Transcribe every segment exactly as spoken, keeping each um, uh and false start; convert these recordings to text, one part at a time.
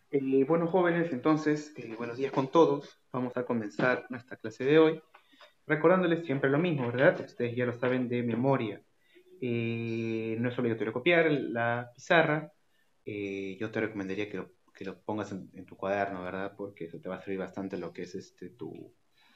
Eh, bueno, jóvenes, entonces, eh, buenos días con todos. Vamos a comenzar nuestra clase de hoy, recordándoles siempre lo mismo, ¿verdad? Ustedes ya lo saben de memoria. Eh, no es obligatorio copiar la pizarra. Eh, yo te recomendaría que lo, que lo pongas en, en tu cuaderno, ¿verdad? Porque eso te va a servir bastante lo que es este tu,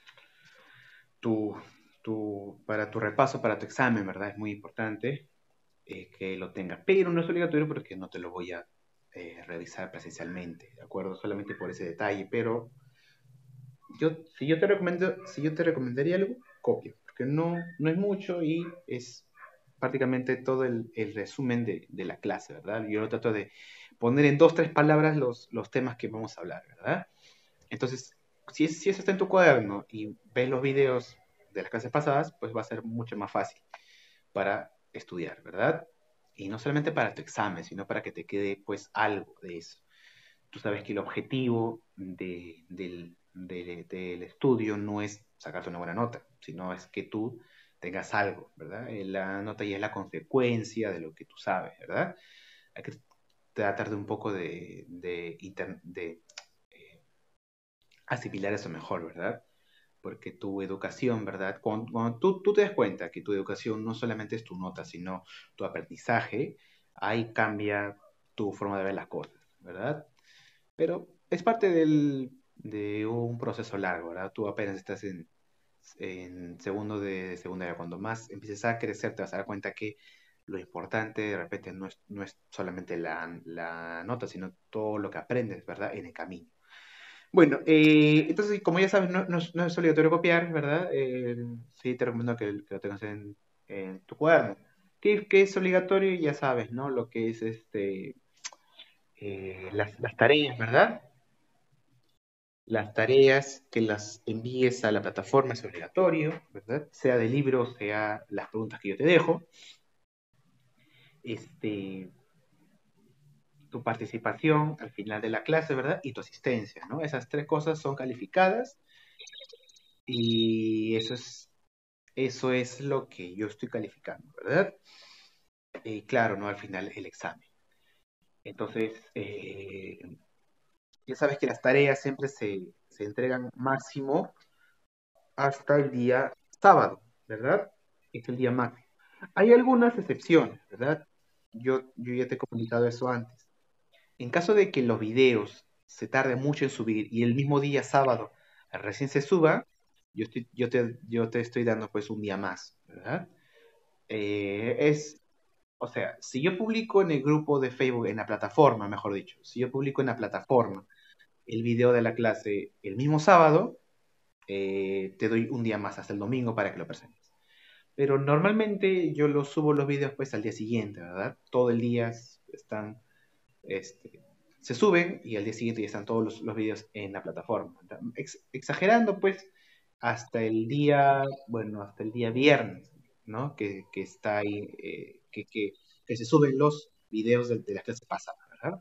tu, tu, para tu repaso, para tu examen, ¿verdad? Es muy importante eh, que lo tengas. Pero no es obligatorio porque no te lo voy a eh, revisar presencialmente, ¿de acuerdo? Solamente por ese detalle, pero yo, si yo te recomiendo, si yo te recomendaría algo, copia, porque no, no es mucho y es prácticamente todo el, el resumen de, de, la clase, ¿verdad? Yo lo trato de poner en dos, tres palabras los, los temas que vamos a hablar, ¿verdad? Entonces, si, si eso está en tu cuaderno y ves los videos de las clases pasadas, pues va a ser mucho más fácil para estudiar, ¿verdad? Y no solamente para tu examen, sino para que te quede pues algo de eso. Tú sabes que el objetivo de, del, de, del estudio no es sacarte una buena nota, sino es que tú tengas algo, ¿verdad? Eh, La nota ya es la consecuencia de lo que tú sabes, ¿verdad? Hay que tratar de un poco de, de, inter, de eh, asimilar eso mejor, ¿verdad? Porque tu educación, ¿verdad? Cuando, cuando tú, tú, te das cuenta que tu educación no solamente es tu nota, sino tu aprendizaje, ahí cambia tu forma de ver las cosas, ¿verdad? Pero es parte del, de un proceso largo, ¿verdad? Tú apenas estás en, en segundo de secundaria. Cuando más empieces a crecer, te vas a dar cuenta que lo importante de repente no es, no es solamente la, la nota, sino todo lo que aprendes, ¿verdad? En el camino. Bueno, eh, entonces, como ya sabes, no, no es, no es obligatorio copiar, ¿verdad? Eh, sí, te recomiendo que, que lo tengas en, en tu cuaderno. ¿Qué, qué es obligatorio? Ya sabes, ¿no? Lo que es este, eh, las, las tareas, ¿verdad? Las tareas que las envíes a la plataforma es obligatorio, ¿verdad? Sea de libro, sea las preguntas que yo te dejo. Este, tu participación al final de la clase, ¿verdad? Y tu asistencia, ¿no? Esas tres cosas son calificadas y eso es, eso es lo que yo estoy calificando, ¿verdad? Y claro, ¿no? Al final el examen. Entonces, eh, ya sabes que las tareas siempre se, se entregan máximo hasta el día sábado, ¿verdad? Es el día máximo. Hay algunas excepciones, ¿verdad? Yo, yo ya te he comunicado eso antes. En caso de que los videos se tarden mucho en subir y el mismo día sábado recién se suba, yo, estoy, yo, te, yo te estoy dando pues un día más, ¿verdad? Eh, es, o sea, si yo publico en el grupo de Facebook, en la plataforma, mejor dicho, si yo publico en la plataforma el video de la clase el mismo sábado, eh, te doy un día más hasta el domingo para que lo presentes. Pero normalmente yo los subo los videos pues al día siguiente, ¿verdad? Todo el día están, este, se suben y al día siguiente ya están todos los, los videos en la plataforma. Ex exagerando pues hasta el día, bueno, hasta el día viernes, ¿no? Que, que está ahí, eh, que, que, que, se suben los videos de, de las clases pasadas, ¿verdad?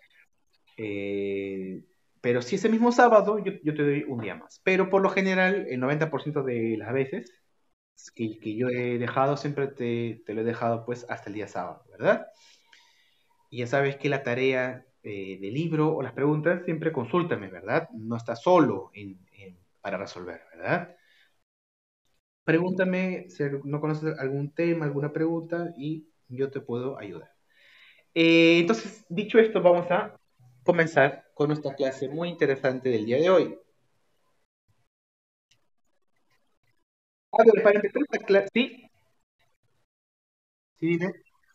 Eh, pero si ese mismo sábado, yo, yo, te doy un día más. Pero por lo general, el noventa por ciento de las veces que, que yo he dejado, siempre te, te, lo he dejado pues hasta el día sábado, ¿verdad? Y ya sabes que la tarea eh, del libro o las preguntas, siempre consúltame, ¿verdad? No estás solo en, en, para resolver, ¿verdad? Pregúntame si no conoces algún tema, alguna pregunta y yo te puedo ayudar. Eh, entonces, dicho esto, vamos a comenzar con nuestra clase muy interesante del día de hoy. A ver, para empezar esta clase, ¿sí? ¿Sí, dime?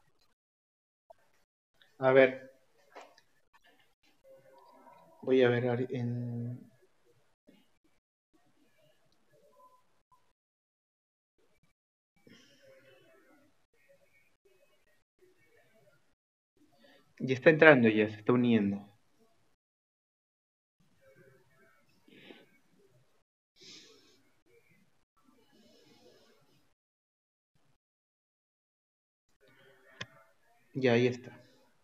A ver, voy a ver en... Ya está entrando, ya se está uniendo. Ya, ahí está.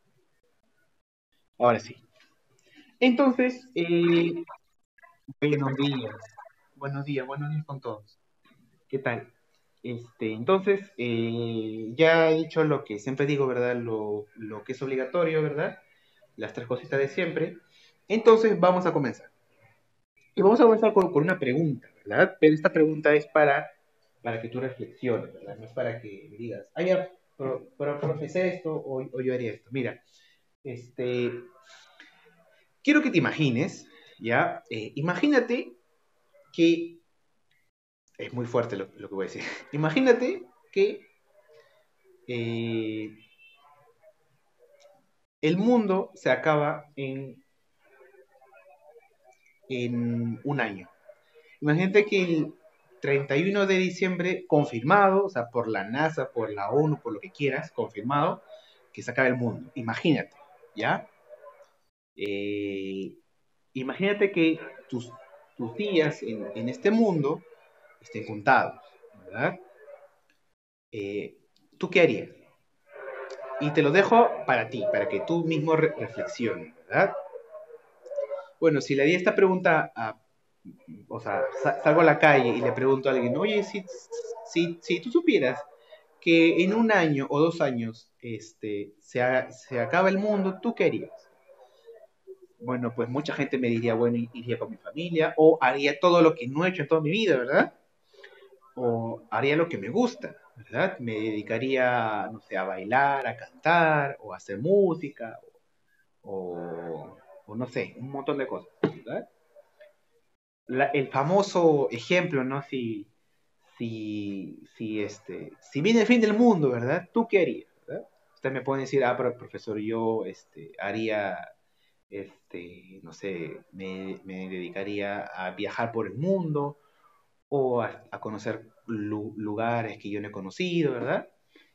Ahora sí. Entonces, eh, buenos días. Buenos días, buenos días con todos. ¿Qué tal? Este, entonces, eh, ya he dicho lo que siempre digo, ¿verdad? Lo, lo que es obligatorio, ¿verdad? Las tres cositas de siempre. Entonces vamos a comenzar. Y vamos a comenzar con, con una pregunta, ¿verdad? Pero esta pregunta es para, para que tú reflexiones, ¿verdad? No es para que me digas, ah, ya, pero, pero profesé esto o, o yo haría esto. Mira, este, quiero que te imagines, ¿ya? Eh, imagínate que, es muy fuerte lo, lo que voy a decir, imagínate que eh, el mundo se acaba en, en un año. Imagínate que el treinta y uno de diciembre, confirmado, o sea, por la NASA, por la ONU, por lo que quieras, confirmado, que se acaba el mundo. Imagínate, ¿ya? Eh, imagínate que tus, tus días en, en, este mundo estén contados, ¿verdad? Eh, ¿Tú qué harías? Y te lo dejo para ti, para que tú mismo re reflexiones, ¿verdad? Bueno, si le di esta pregunta a, o sea, salgo a la calle y le pregunto a alguien, oye, si, si, si tú supieras que en un año o dos años este, se, ha, se acaba el mundo, ¿tú qué harías? Bueno, pues mucha gente me diría, bueno, iría con mi familia, o haría todo lo que no he hecho en toda mi vida, ¿verdad? O haría lo que me gusta, ¿verdad? Me dedicaría, no sé, a bailar, a cantar, o a hacer música, o, o no sé, un montón de cosas, ¿verdad? La, el famoso ejemplo, ¿no? Si, si, si, este, si viene el fin del mundo, ¿verdad? ¿Tú qué harías? ¿Verdad? Usted me puede decir, ah, pero profesor, yo este, haría, este, no sé, me, me dedicaría a viajar por el mundo o a, a conocer lu lugares que yo no he conocido, ¿verdad?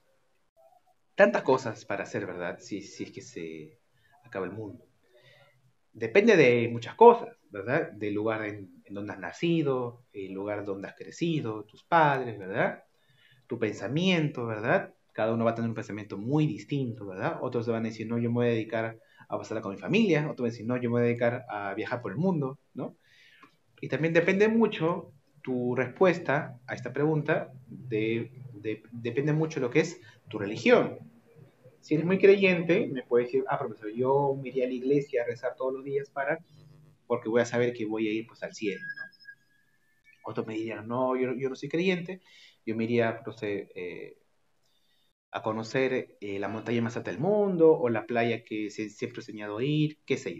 Tantas cosas para hacer, ¿verdad? Si, si es que se acaba el mundo. Depende de muchas cosas, ¿verdad? Del lugar en, en donde has nacido, el lugar donde has crecido, tus padres, ¿verdad? Tu pensamiento, ¿verdad? Cada uno va a tener un pensamiento muy distinto, ¿verdad? Otros se van a decir, no, yo me voy a dedicar a pasarla con mi familia, otros van a decir, no, yo me voy a dedicar a viajar por el mundo, ¿no? Y también depende mucho tu respuesta a esta pregunta, de, de, depende mucho de lo que es tu religión. Si eres muy creyente, me puedes decir, ah, profesor, yo me iría a la iglesia a rezar todos los días para, porque voy a saber que voy a ir pues al cielo, ¿no? Otros me dirían, no, yo, yo no soy creyente, yo me iría, no sé, eh, a conocer eh, la montaña más alta del mundo o la playa que se, siempre he soñado ir, qué sé yo.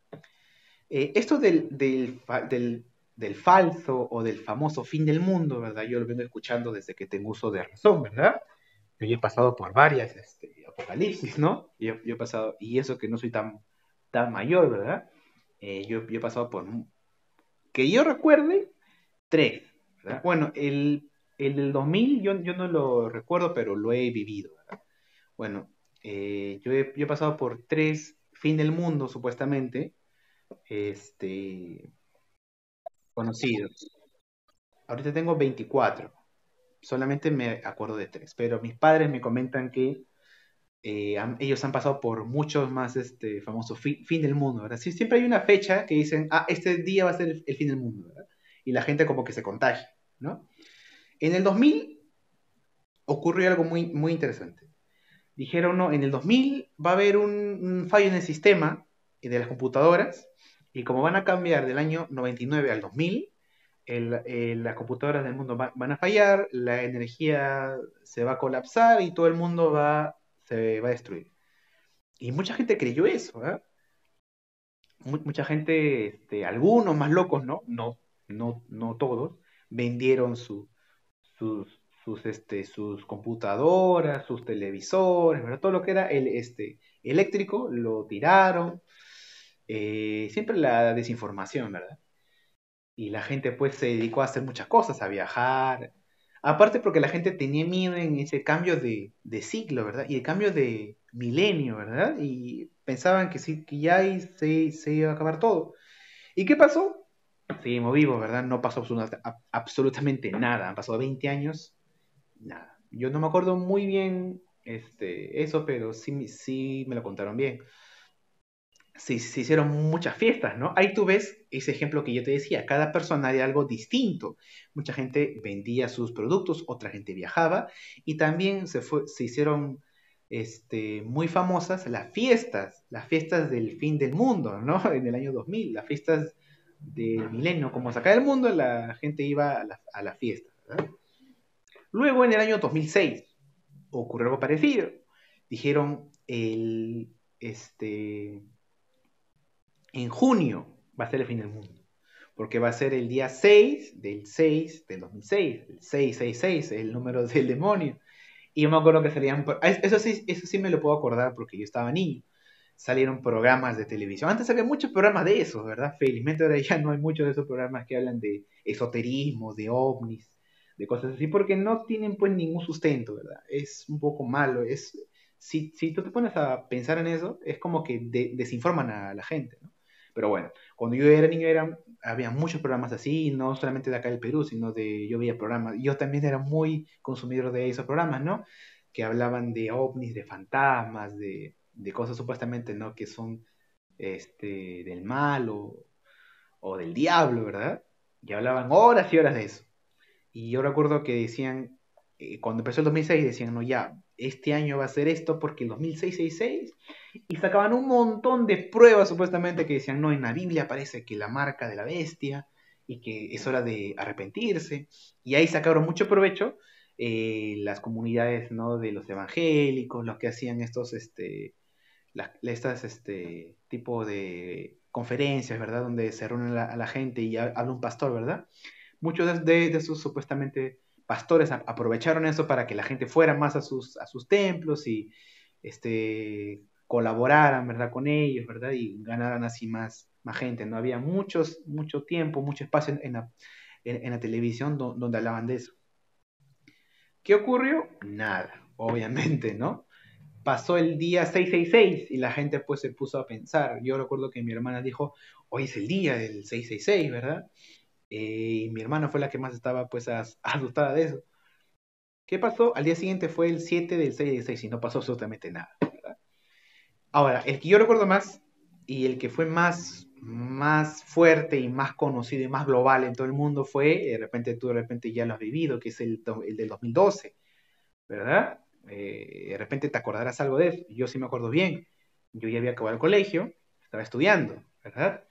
Eh, esto del, del, del, del, falso o del famoso fin del mundo, ¿verdad? Yo lo vengo escuchando desde que tengo uso de razón, ¿verdad? Yo he pasado por varias este, apocalipsis, ¿no? Yo, yo, he pasado, y eso que no soy tan, tan mayor, ¿verdad? Eh, yo, yo he pasado por, que yo recuerde, tres, ¿verdad? Bueno, el, el del dos mil yo, yo no lo recuerdo, pero lo he vivido, ¿verdad? Bueno, eh, yo, he, yo he pasado por tres fin del mundo, supuestamente, este, conocidos. Ahorita tengo veinticuatro. Solamente me acuerdo de tres, pero mis padres me comentan que eh, han, ellos han pasado por muchos más este famoso fin, fin, del mundo, ¿verdad? Sí, siempre hay una fecha que dicen, ah, este día va a ser el, el fin del mundo, ¿verdad? Y la gente como que se contagia, ¿no? En el dos mil ocurrió algo muy, muy interesante. Dijeron, no, en el dos mil va a haber un, un fallo en el sistema de las computadoras y como van a cambiar del año noventa y nueve al dos mil, el, el, las computadoras del mundo va, van a fallar, la energía se va a colapsar y todo el mundo va, se va a destruir. Y mucha gente creyó eso, ¿eh? Mucha gente, este, algunos más locos, ¿no? No, no, no todos, vendieron su, sus, sus, este, sus computadoras, sus televisores, ¿verdad? Todo lo que era el, este, eléctrico lo tiraron. Eh, siempre la desinformación, ¿verdad? Y la gente pues se dedicó a hacer muchas cosas, a viajar. Aparte porque la gente tenía miedo en ese cambio de, de siglo, ¿verdad? Y el cambio de milenio, ¿verdad? Y pensaban que sí, que ya ahí se, se iba a acabar todo. ¿Y qué pasó? Seguimos vivos, ¿verdad? No pasó absoluta- a- absolutamente nada. Han pasado veinte años, nada. Yo no me acuerdo muy bien este, eso, pero sí, sí me lo contaron bien. Se, se hicieron muchas fiestas, ¿no? Ahí tú ves ese ejemplo que yo te decía, cada persona haría algo distinto. Mucha gente vendía sus productos, otra gente viajaba y también se, fue, se hicieron este, muy famosas las fiestas, las fiestas del fin del mundo, ¿no? En el año dos mil, las fiestas del milenio, como se acaba el mundo, la gente iba a la, a la fiesta, ¿verdad? Luego, en el año dos mil seis, ocurrió algo parecido. Dijeron, el, este, en junio va a ser el fin del mundo, porque va a ser el día seis del seis del dos mil seis, el seiscientos sesenta y seis, el número del demonio. Y yo me acuerdo que salían, eso sí, eso sí me lo puedo acordar porque yo estaba niño. Salieron programas de televisión. Antes había muchos programas de esos, ¿verdad? Felizmente ahora ya no hay muchos de esos programas que hablan de esoterismo, de ovnis, de cosas así, porque no tienen pues ningún sustento, ¿verdad? Es un poco malo. Es, si, si tú te pones a pensar en eso, es como que de, desinforman a la gente, ¿no? Pero bueno, cuando yo era niño era, había muchos programas así, no solamente de acá del Perú, sino de, yo veía programas, yo también era muy consumidor de esos programas, ¿no? Que hablaban de ovnis, de fantasmas, de, de cosas supuestamente, ¿no? Que son este, del mal o, o del diablo, ¿verdad? Y hablaban horas y horas de eso. Y yo recuerdo que decían, eh, cuando empezó el dos mil seis, decían, no, ya, este año va a ser esto porque el dos mil seis seis seis, y sacaban un montón de pruebas supuestamente que decían, no, en la Biblia aparece que la marca de la bestia y que es hora de arrepentirse. Y ahí sacaron mucho provecho eh, las comunidades, ¿no? De los evangélicos, los que hacían estos, este, las, estas, este, tipo de conferencias, ¿verdad? Donde se reúnen a la, a la gente y habla un pastor, ¿verdad? Muchos de, de, de esos supuestamente pastores a, aprovecharon eso para que la gente fuera más a sus, a sus templos y este, colaboraran, ¿verdad? Con ellos, ¿verdad? Y ganaran así más, más gente, ¿no? Había muchos, mucho tiempo, mucho espacio en, en, la, en, en la, televisión do, donde hablaban de eso. ¿Qué ocurrió? Nada, obviamente, ¿no? Pasó el día seiscientos sesenta y seis y la gente pues se puso a pensar. Yo recuerdo que mi hermana dijo, hoy es el día del seiscientos sesenta y seis, ¿verdad? Eh, y mi hermana fue la que más estaba pues as, asustada de eso. ¿Qué pasó? Al día siguiente fue el siete del seis del seis y no pasó absolutamente nada, ¿verdad? Ahora, el que yo recuerdo más y el que fue más, más fuerte y más conocido y más global en todo el mundo fue, de repente tú de repente ya lo has vivido, que es el, el del dos mil doce, ¿verdad? Eh, de repente te acordarás algo de eso. Yo sí me acuerdo bien. Yo ya había acabado el colegio, estaba estudiando, ¿verdad?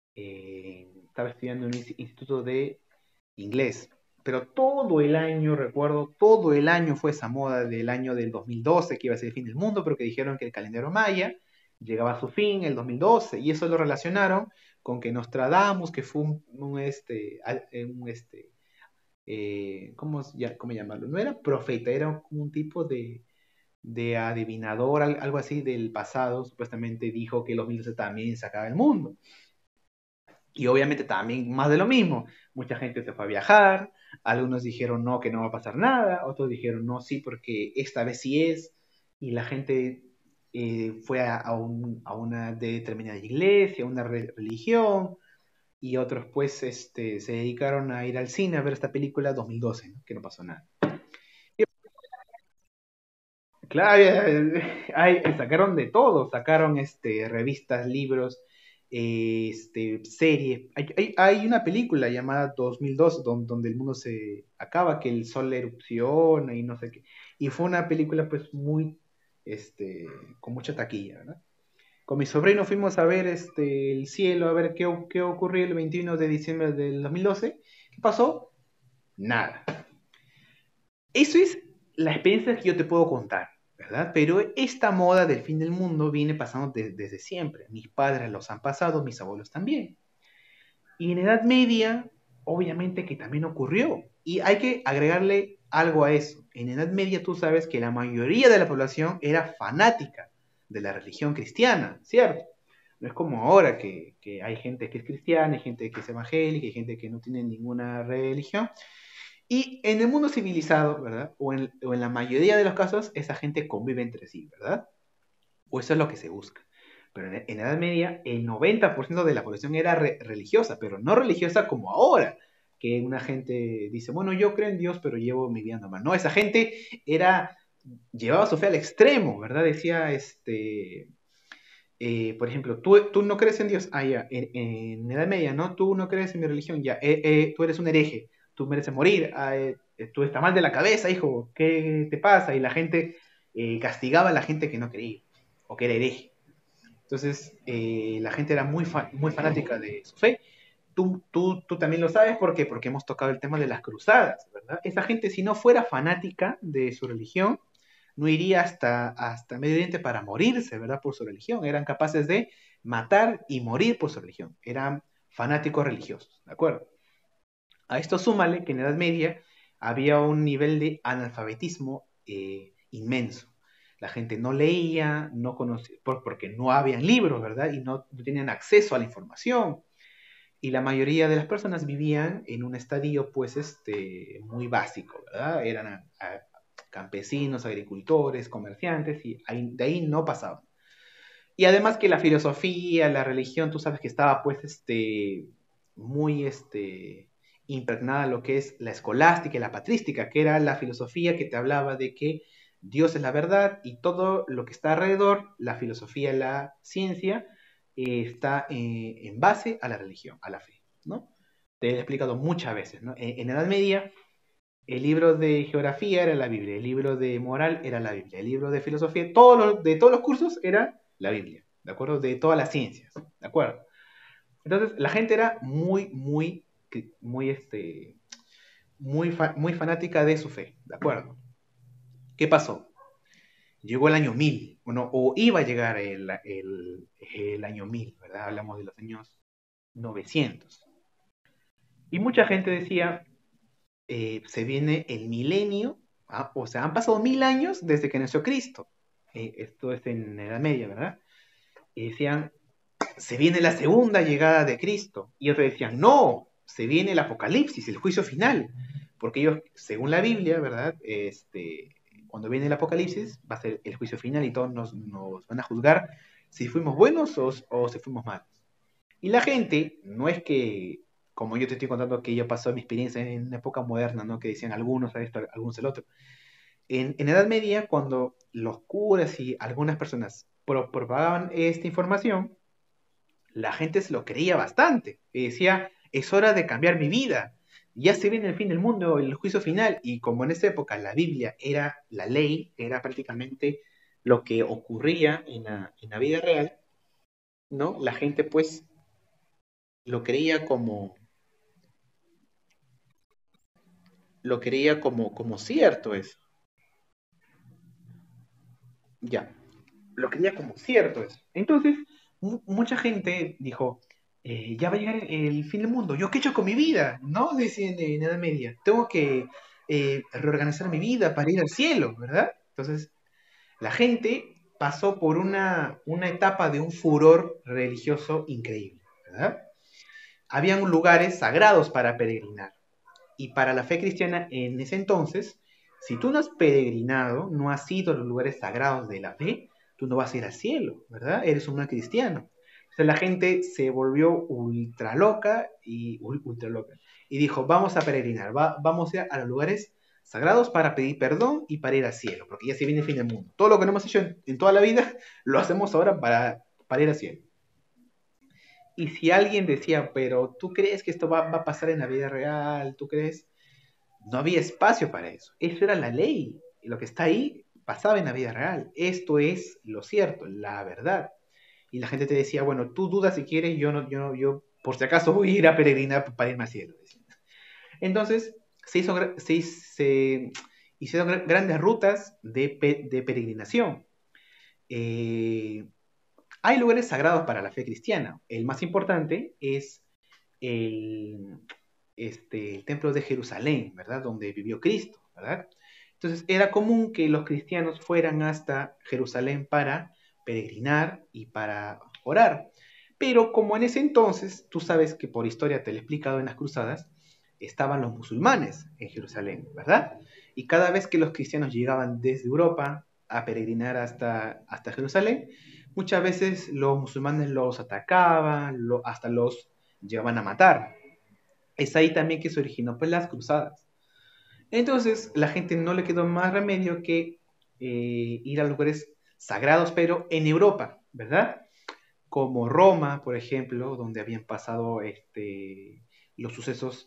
Eh, estaba estudiando en un instituto de inglés. Pero todo el año, recuerdo, todo el año fue esa moda del año del dos mil doce, que iba a ser el fin del mundo, pero que dijeron que el calendario maya llegaba a su fin el dos mil doce, y eso lo relacionaron con que Nostradamus, que fue un, un este, un este eh, ¿cómo, ya, ¿cómo llamarlo? No era profeta, era como un tipo de, de adivinador, algo así del pasado, supuestamente dijo que los mil doce también se acaba el mundo. Y obviamente también más de lo mismo. Mucha gente se fue a viajar, algunos dijeron no, que no va a pasar nada, otros dijeron no, sí, porque esta vez sí es, y la gente eh, fue a, a, un, a, una determinada iglesia, a una re religión, y otros pues este, se dedicaron a ir al cine a ver esta película dos mil doce, ¿no? Que no pasó nada. Claro, hay, sacaron de todo, sacaron este, revistas, libros, eh, este, series. Hay, hay, hay una película llamada dos mil dos donde, donde el mundo se acaba, que el sol erupciona y no sé qué. Y fue una película pues muy, este, con mucha taquilla, ¿verdad? Con mi sobrino fuimos a ver este, el cielo, a ver qué, qué ocurrió el veintiuno de diciembre del dos mil doce. ¿Qué pasó? Nada. Eso es la experiencia que yo te puedo contar, ¿verdad? Pero esta moda del fin del mundo viene pasando de, desde siempre. Mis padres los han pasado, mis abuelos también. Y en Edad Media, obviamente que también ocurrió. Y hay que agregarle algo a eso. En Edad Media tú sabes que la mayoría de la población era fanática de la religión cristiana, ¿cierto? No es como ahora que, que hay gente que es cristiana, hay gente que es evangélica, hay gente que no tiene ninguna religión. Y en el mundo civilizado, ¿verdad? O en, o en la mayoría de los casos, esa gente convive entre sí, ¿verdad? O eso es lo que se busca. Pero en, en la Edad Media, el noventa por ciento de la población era re religiosa, pero no religiosa como ahora, que una gente dice, bueno, yo creo en Dios, pero llevo mi vida normal. No, esa gente era, llevaba su fe al extremo, ¿verdad? Decía, este, eh, por ejemplo, ¿tú, tú no crees en Dios, ah, ya, en, en Edad Media, ¿no? Tú no crees en mi religión, ya, eh, eh, tú eres un hereje, tú mereces morir, ah, eh, tú estás mal de la cabeza, hijo, ¿qué te pasa? Y la gente eh, castigaba a la gente que no creía o que era hereje. Entonces, eh, la gente era muy, fa muy fanática de su fe. Tú, tú, tú también lo sabes, ¿por qué? Porque hemos tocado el tema de las cruzadas, ¿verdad? Esa gente, si no fuera fanática de su religión, no iría hasta, hasta Medio Oriente para morirse, ¿verdad? Por su religión. Eran capaces de matar y morir por su religión. Eran fanáticos religiosos, ¿de acuerdo? A esto súmale que en la Edad Media había un nivel de analfabetismo eh, inmenso. La gente no leía, no conocía, por, porque no habían libros, ¿verdad? Y no, no tenían acceso a la información. Y la mayoría de las personas vivían en un estadio, pues, este, muy básico, ¿verdad? Eran a, a, campesinos, agricultores, comerciantes, y ahí, de ahí no pasaban. Y además que la filosofía, la religión, tú sabes que estaba, pues, este, muy, este, impregnada lo que es la escolástica y la patrística, que era la filosofía que te hablaba de que Dios es la verdad y todo lo que está alrededor, la filosofía, la ciencia, eh, está eh, en base a la religión, a la fe, ¿no? Te he explicado muchas veces, ¿no? En, en la Edad Media, el libro de geografía era la Biblia, el libro de moral era la Biblia, el libro de filosofía, todos los, de todos los cursos era la Biblia, ¿de acuerdo? De todas las ciencias, ¿de acuerdo? Entonces, la gente era muy, muy, muy, este, muy, fa muy fanática de su fe, ¿de acuerdo? ¿Qué pasó? Llegó el año mil, bueno, o iba a llegar el, el, el año mil, ¿verdad? Hablamos de los años novecientos. Y mucha gente decía, eh, se viene el milenio, ¿ah? O sea, han pasado mil años desde que nació Cristo. Eh, esto es en la Edad Media, ¿verdad? Y decían, se viene la segunda llegada de Cristo. Y otros decían, no, se viene el apocalipsis, el juicio final. Porque ellos, según la Biblia, ¿verdad? Este, cuando viene el apocalipsis, va a ser el juicio final y todos nos, nos van a juzgar si fuimos buenos o, o si fuimos malos. Y la gente, no es que, como yo te estoy contando que yo pasó mi experiencia en época moderna, ¿no? Que decían algunos a esto, algunos el otro. En, en Edad Media, cuando los curas y algunas personas pro propagaban esta información, la gente se lo creía bastante. Y decía, es hora de cambiar mi vida. Ya se viene el fin del mundo, el juicio final. Y como en esa época la Biblia era la ley, era prácticamente lo que ocurría en la, en la vida real, ¿no? La gente pues lo creía como, lo creía como, como cierto eso. Ya, lo creía como cierto eso. Entonces, mu- mucha gente dijo, eh, ya va a llegar el fin del mundo. ¿Yo qué he hecho con mi vida? ¿No? Decían en Edad Media. Tengo que eh, reorganizar mi vida para ir al cielo, ¿verdad? Entonces, la gente pasó por una, una etapa de un furor religioso increíble, ¿verdad? Habían lugares sagrados para peregrinar. Y para la fe cristiana en ese entonces, si tú no has peregrinado, no has ido a los lugares sagrados de la fe, tú no vas a ir al cielo, ¿verdad? Eres un mal cristiano. Entonces la gente se volvió ultra loca y ultra loca. Y dijo, vamos a peregrinar, va, vamos a ir a los lugares sagrados para pedir perdón y para ir al cielo, porque ya se viene el fin del mundo. Todo lo que no hemos hecho en, en toda la vida, lo hacemos ahora para, para ir al cielo. Y si alguien decía, pero ¿tú crees que esto va, va a pasar en la vida real? ¿Tú crees? No había espacio para eso. Eso era la ley. Y lo que está ahí pasaba en la vida real. Esto es lo cierto, la verdad. Y la gente te decía, bueno, tú dudas si quieres, yo no, yo no, yo por si acaso voy a ir a peregrinar para irme al cielo. Entonces, se, hizo, se, se hicieron grandes rutas de, pe, de peregrinación. Eh, hay lugares sagrados para la fe cristiana. El más importante es el, este, el templo de Jerusalén, ¿verdad? Donde vivió Cristo, ¿verdad? Entonces era común que los cristianos fueran hasta Jerusalén para peregrinar y para orar. Pero como en ese entonces, tú sabes que por historia te lo he explicado en las cruzadas, estaban los musulmanes en Jerusalén, ¿verdad? Y cada vez que los cristianos llegaban desde Europa a peregrinar hasta, hasta Jerusalén, muchas veces los musulmanes los atacaban, lo, hasta los llevaban a matar. Es ahí también que se originó pues, las cruzadas. Entonces, la gente no le quedó más remedio que eh, ir a lugares sagrados, pero en Europa, ¿verdad? Como Roma, por ejemplo, donde habían pasado este, los sucesos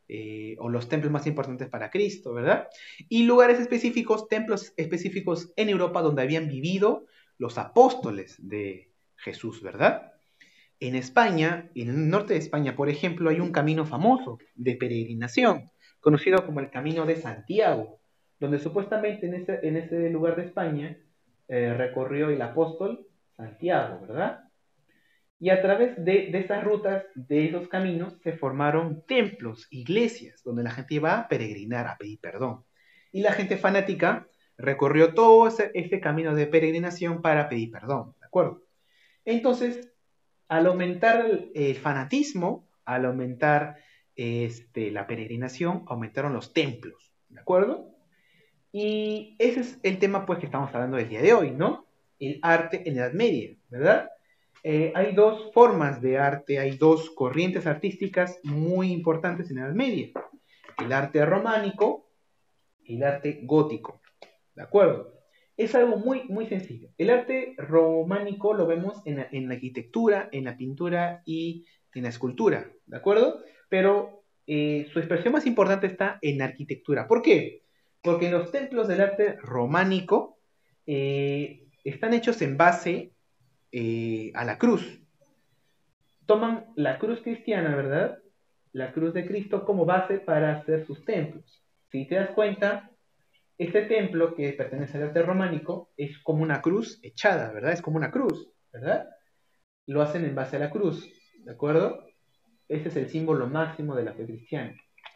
eh, o los templos más importantes para Cristo, ¿verdad? Y lugares específicos, templos específicos en Europa donde habían vivido los apóstoles de Jesús, ¿verdad? En España, en el norte de España, por ejemplo, hay un camino famoso de peregrinación, conocido como el Camino de Santiago, donde supuestamente en ese, en ese lugar de España eh, recorrió el apóstol Santiago, ¿verdad? Y a través de, de esas rutas, de esos caminos, se formaron templos, iglesias, donde la gente iba a peregrinar, a pedir perdón. Y la gente fanática recorrió todo ese, ese camino de peregrinación para pedir perdón, ¿de acuerdo? Entonces, al aumentar el, el fanatismo, al aumentar este, la peregrinación, aumentaron los templos, ¿de acuerdo? Y ese es el tema pues que estamos hablando del día de hoy, ¿no? El arte en la Edad Media, ¿verdad? Eh, hay dos formas de arte, hay dos corrientes artísticas muy importantes en la Edad Media. El arte románico y el arte gótico, ¿de acuerdo? Es algo muy, muy sencillo. El arte románico lo vemos en la, en la arquitectura, en la pintura y en la escultura, ¿de acuerdo? Pero eh, su expresión más importante está en la arquitectura. ¿Por qué? Porque los templos del arte románico eh, están hechos en base eh, a la cruz. Toman la cruz cristiana, ¿verdad? La cruz de Cristo como base para hacer sus templos. Si te das cuenta, este templo que pertenece al arte románico es como una cruz echada, ¿verdad? Es como una cruz, ¿verdad? Lo hacen en base a la cruz, ¿de acuerdo? Ese es el símbolo máximo de la fe cristiana.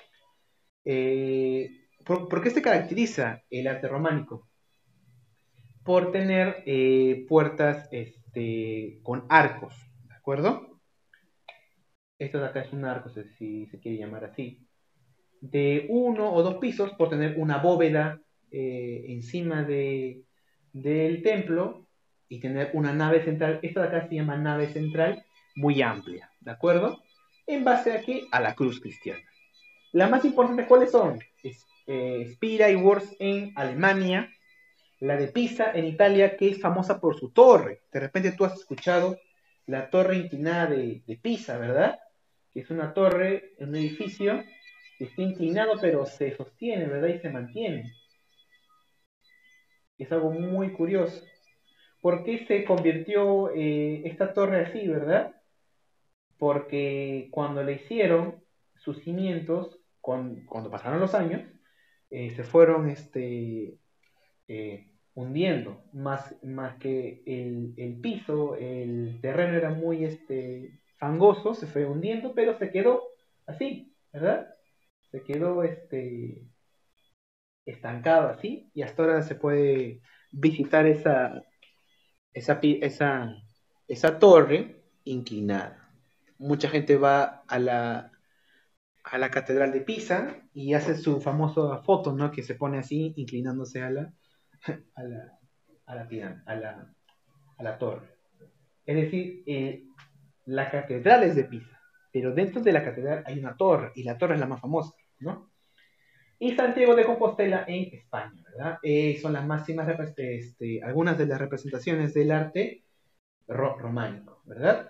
Eh, ¿por, ¿por, qué se caracteriza el arte románico? Por tener eh, puertas este, con arcos, ¿de acuerdo? Esto de acá es un arco, si se quiere llamar así. De uno o dos pisos por tener una bóveda eh, encima de, del templo y tener una nave central. Esta de acá se llama nave central muy amplia, ¿de acuerdo? En base a qué? A la cruz cristiana. Las más importantes, ¿cuáles son? Es, eh, Spira y Wurz en Alemania, la de Pisa en Italia, que es famosa por su torre. De repente tú has escuchado la torre inclinada de, de Pisa, ¿verdad? Que es una torre, un edificio que está inclinado pero se sostiene, ¿verdad? Y se mantiene. Es algo muy curioso. ¿Por qué se convirtió eh, esta torre así, verdad? Porque cuando le hicieron sus cimientos, con, cuando pasaron los años, eh, se fueron este, eh, hundiendo, más, más que el, el, piso, el terreno era muy este, fangoso, se fue hundiendo, pero se quedó así, ¿verdad? Se quedó este, estancado así, y hasta ahora se puede visitar esa, esa, esa, esa torre inclinada. Mucha gente va a la, a la Catedral de Pisa y hace su famosa foto, ¿no? Que se pone así, inclinándose a la, a la, a la, a la, a la torre. Es decir, eh, la catedral es de Pisa, pero dentro de la catedral hay una torre, y la torre es la más famosa, ¿no? Y Santiago de Compostela en España, ¿verdad? Eh, son las máximas, este, algunas de las representaciones del arte ro románico, ¿verdad?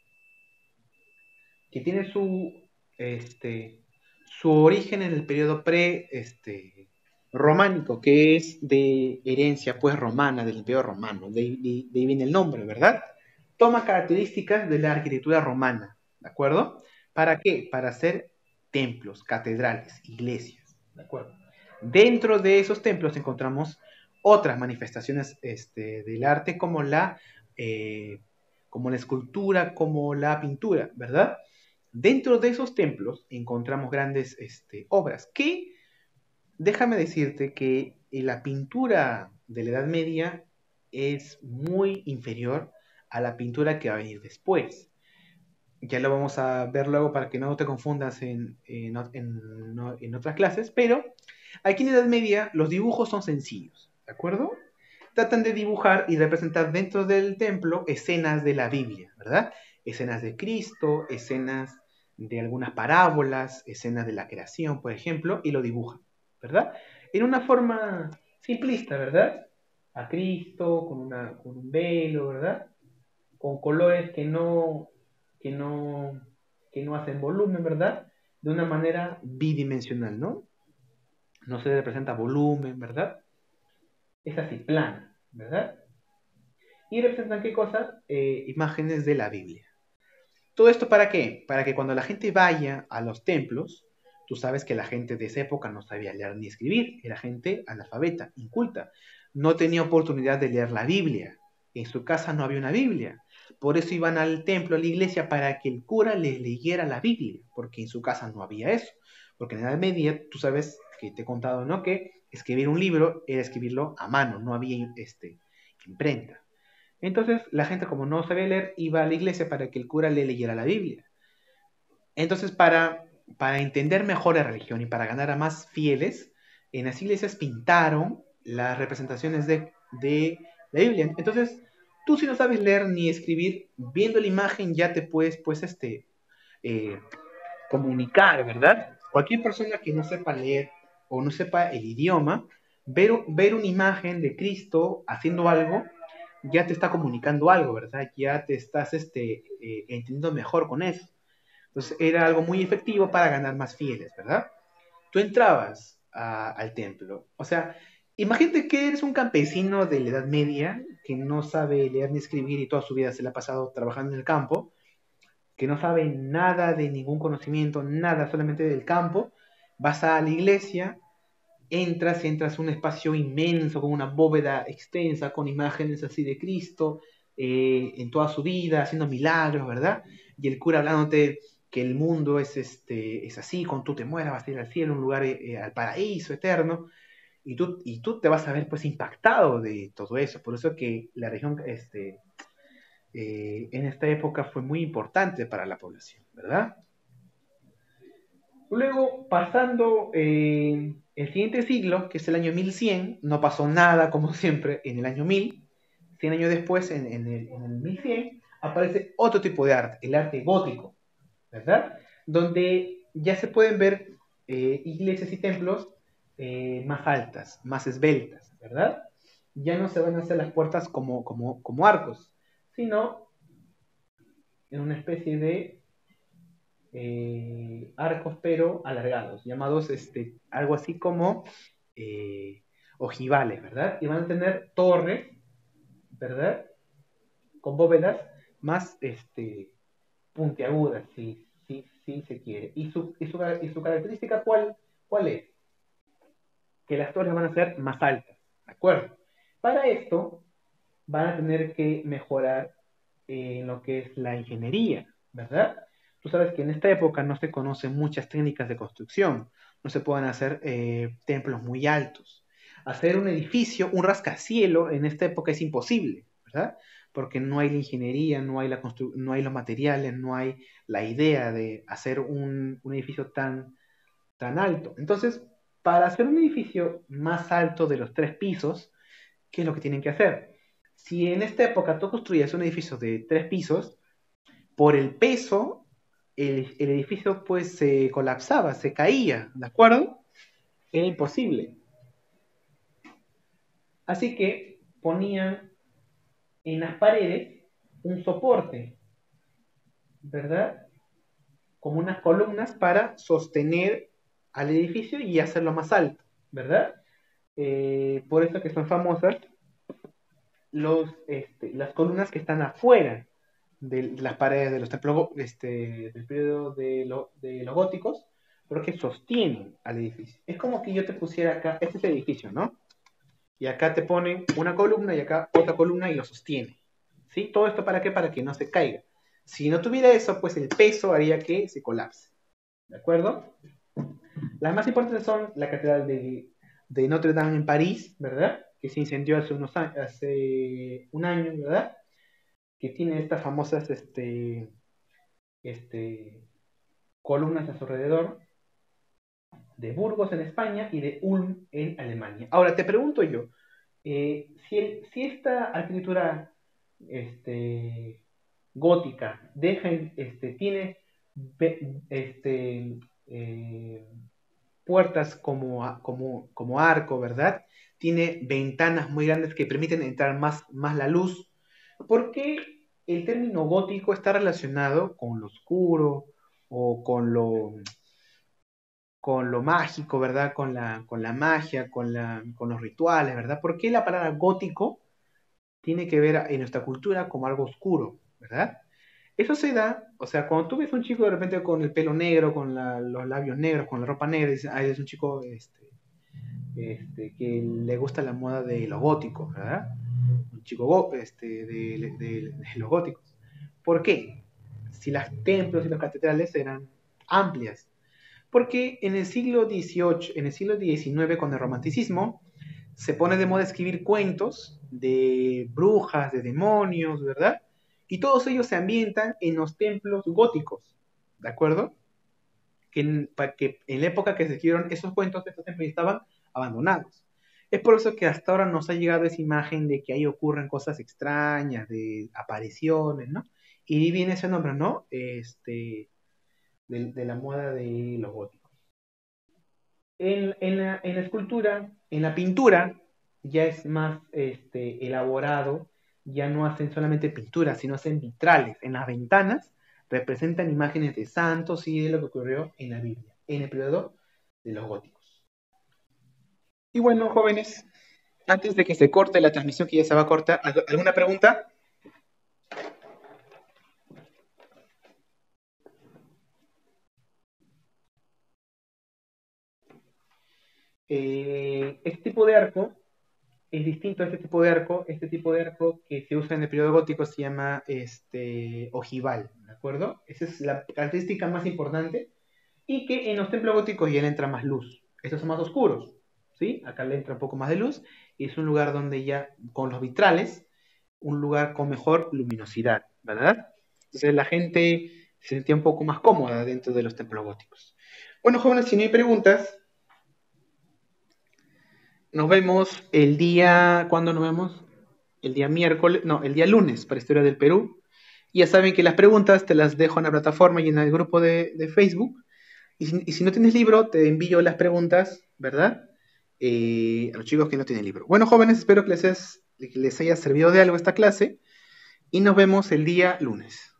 Que tiene su, este, su origen en el periodo pre, este, románico, que es de herencia, pues, romana, del imperio romano, de, de, de ahí viene el nombre, ¿verdad? Toma características de la arquitectura romana, ¿de acuerdo? ¿Para qué? Para hacer templos, catedrales, iglesias, ¿de acuerdo? Dentro de esos templos encontramos otras manifestaciones este, del arte como la, eh, como la escultura, como la pintura, ¿verdad? Dentro de esos templos encontramos grandes este, obras que, déjame decirte que la pintura de la Edad Media es muy inferior a la pintura que va a venir después. Ya lo vamos a ver luego para que no te confundas en, en, en, en otras clases, pero aquí en la Edad Media los dibujos son sencillos, ¿de acuerdo? Tratan de dibujar y representar dentro del templo escenas de la Biblia, ¿verdad? Escenas de Cristo, escenas de algunas parábolas, escenas de la creación, por ejemplo, y lo dibujan, ¿verdad? En una forma simplista, ¿verdad? A Cristo con, una, con un velo, ¿verdad? Con colores que no, que no, que no hacen volumen, ¿verdad? de una manera bidimensional, ¿no? No se representa volumen, ¿verdad? Es así, plana, ¿verdad? ¿Y representan qué cosa? Eh, imágenes de la Biblia. ¿Todo esto para qué? Para que cuando la gente vaya a los templos, tú sabes que la gente de esa época no sabía leer ni escribir, era gente analfabeta, inculta, no tenía oportunidad de leer la Biblia, en su casa no había una Biblia, por eso iban al templo, a la iglesia, para que el cura les leyera la Biblia, porque en su casa no había eso, porque en la Edad Media, tú sabes que te he contado, ¿no? Que escribir un libro era escribirlo a mano, no había este, imprenta. Entonces la gente como no sabía leer iba a la iglesia para que el cura le leyera la Biblia. Entonces para, para entender mejor la religión y para ganar a más fieles, en las iglesias pintaron las representaciones de, de la Biblia. Entonces tú si no sabes leer ni escribir, viendo la imagen ya te puedes pues este, eh, comunicar, ¿verdad? Cualquier persona que no sepa leer o no sepa el idioma, ver, ver una imagen de Cristo haciendo algo ya te está comunicando algo, ¿verdad? Ya te estás este, eh, entendiendo mejor con eso. Entonces era algo muy efectivo para ganar más fieles, ¿verdad? Tú entrabas a, al templo, o sea, imagínate que eres un campesino de la Edad Media que no sabe leer ni escribir y toda su vida se la ha pasado trabajando en el campo, que no sabe nada de ningún conocimiento, nada solamente del campo, vas a la iglesia, entras, entras a un espacio inmenso, con una bóveda extensa, con imágenes así de Cristo, eh, en toda su vida, haciendo milagros, ¿verdad? Y el cura hablándote que el mundo es, este, es así, cuando tú te mueras vas a ir al cielo, un lugar, eh, al paraíso eterno, y tú, y tú te vas a ver pues impactado de todo eso. Por eso que la región este, eh, en esta época fue muy importante para la población, ¿verdad? Luego, pasando eh, el siguiente siglo, que es el año mil cien, no pasó nada como siempre en el año mil. cien años después, en, en, el, en el mil cien, aparece otro tipo de arte, el arte gótico, ¿verdad? Donde ya se pueden ver eh, iglesias y templos eh, más altas, más esbeltas, ¿verdad? Ya no se van a hacer las puertas como, como, como arcos, sino en una especie de eh, arcos pero alargados, llamados este, algo así como eh, ojivales, ¿verdad? Y van a tener torres, ¿verdad? Con bóvedas más este, puntiagudas, si, si, si se quiere. ¿Y su, y su, y su característica cuál, cuál es? Que las torres van a ser más altas, ¿de acuerdo? Para esto van a tener que mejorar en lo que es la ingeniería, ¿verdad? Tú sabes que en esta época no se conocen muchas técnicas de construcción, no se pueden hacer eh, templos muy altos. Hacer un edificio, un rascacielos, en esta época es imposible, ¿verdad? Porque no hay la ingeniería, no hay, la constru no hay los materiales, no hay la idea de hacer un, un edificio tan, tan alto. Entonces, para hacer un edificio más alto de los tres pisos, ¿qué es lo que tienen que hacer? Si en esta época tú construías un edificio de tres pisos, por el peso, el, el edificio pues se colapsaba, se caía, ¿de acuerdo? Era imposible. Así que ponían en las paredes un soporte, ¿verdad? Como unas columnas para sostener al edificio y hacerlo más alto, ¿verdad? Eh, por eso que son famosas los, este, las columnas que están afuera de las paredes de los templos este, del periodo de, lo, de los góticos, pero que sostienen al edificio. Es como que yo te pusiera acá, este es el edificio, ¿no? Y acá te ponen una columna y acá otra columna y lo sostiene. ¿Sí? Todo esto para qué? Para que no se caiga. Si no tuviera eso, pues el peso haría que se colapse. ¿De acuerdo? Las más importantes son la Catedral de, de Notre Dame en París, ¿verdad? Que se incendió hace, unos años, hace un año, ¿verdad? Que tiene estas famosas este, este, columnas a su alrededor, de Burgos en España y de Ulm en Alemania. Ahora, te pregunto yo, eh, si, el, si, esta arquitectura este, gótica deja, este, tiene este, eh, puertas como, como, como arco, ¿verdad? Tiene ventanas muy grandes que permiten entrar más, más la luz. ¿Por qué el término gótico está relacionado con lo oscuro o con lo con lo mágico, ¿verdad? Con la, con la magia, con, la, con los rituales, ¿verdad? ¿Por qué la palabra gótico tiene que ver en nuestra cultura como algo oscuro, ¿verdad? Eso se da, o sea, cuando tú ves un chico de repente con el pelo negro, con la, los labios negros, con la ropa negra, dices, ah, es un chico este, este, que le gusta la moda de los góticos, ¿verdad? Un chico go, este, de, de, de, los góticos. ¿Por qué? Si los templos y las catedrales eran amplias. Porque en el siglo dieciocho, en el siglo diecinueve, con el romanticismo, se pone de moda escribir cuentos de brujas, de demonios, ¿verdad? Y todos ellos se ambientan en los templos góticos, ¿de acuerdo? Que en, que en la época que se escribieron esos cuentos, estos templos estaban abandonados. Es por eso que hasta ahora nos ha llegado esa imagen de que ahí ocurren cosas extrañas, de apariciones, ¿no? Y viene ese nombre, ¿no? Este, de, de la moda de los góticos. En, en, la, en la escultura, en la pintura, ya es más este, elaborado, ya no hacen solamente pinturas, sino hacen vitrales. En las ventanas representan imágenes de santos y de lo que ocurrió en la Biblia, en el periodo de los góticos. Y bueno, jóvenes, antes de que se corte la transmisión, que ya se va a cortar, ¿alguna pregunta? Eh, este tipo de arco es distinto a este tipo de arco. Este tipo de arco que se usa en el periodo gótico se llama este, ojival, ¿de acuerdo? Esa es la característica más importante, y que en los templos góticos ya le entra más luz. Estos son más oscuros, ¿sí? Acá le entra un poco más de luz, y es un lugar donde ya, con los vitrales, un lugar con mejor luminosidad, ¿verdad? Entonces la gente se sentía un poco más cómoda dentro de los templos góticos. Bueno, jóvenes, si no hay preguntas, nos vemos el día, ¿cuándo nos vemos? El día miércoles, no, el día lunes para Historia del Perú. Y ya saben que las preguntas te las dejo en la plataforma y en el grupo de, de Facebook. Y si, y si no tienes libro, te envío las preguntas, ¿verdad? Eh, a los chicos que no tienen libro. Bueno, jóvenes, espero que les, es, que les haya servido de algo esta clase y nos vemos el día lunes.